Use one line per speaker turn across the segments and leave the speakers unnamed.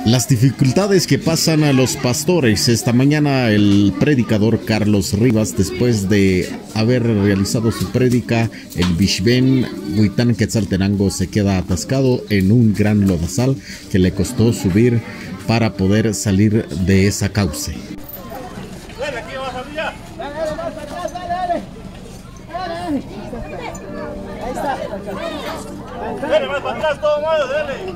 Las dificultades que pasan a los pastores. Esta mañana el predicador Carlos Rivas, después de haber realizado su prédica en Bishben, Huitán Quetzaltenango, se queda atascado en un gran lodazal que le costó subir para poder salir de esa cauce.
Ahí está.
Dale, más para atrás, todo malo, dale.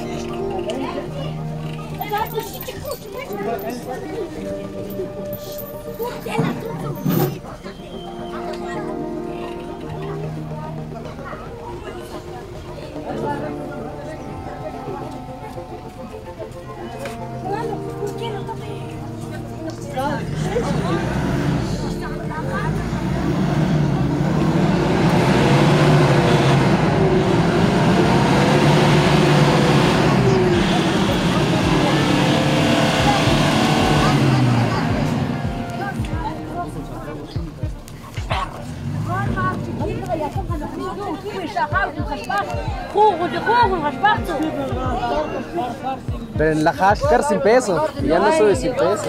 Pero en la Hashcar sin peso, ya no sube sin peso.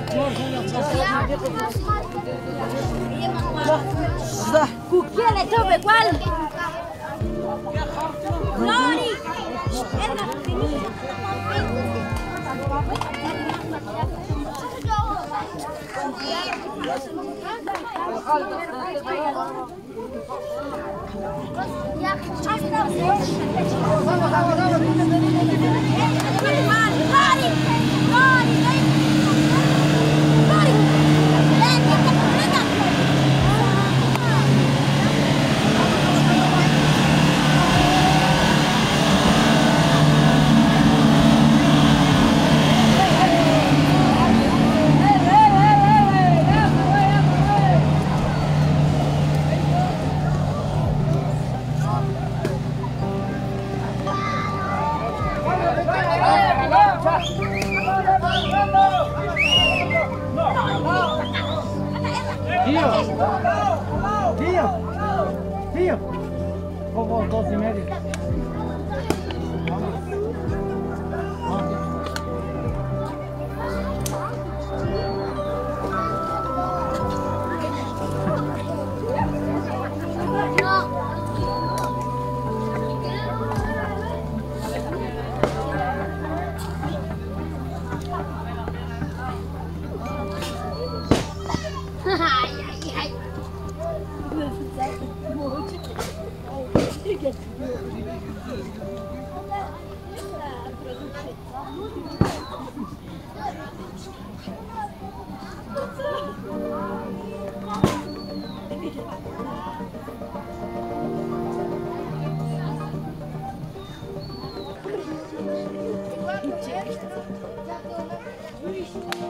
Tío, como 2:30.
Thank you.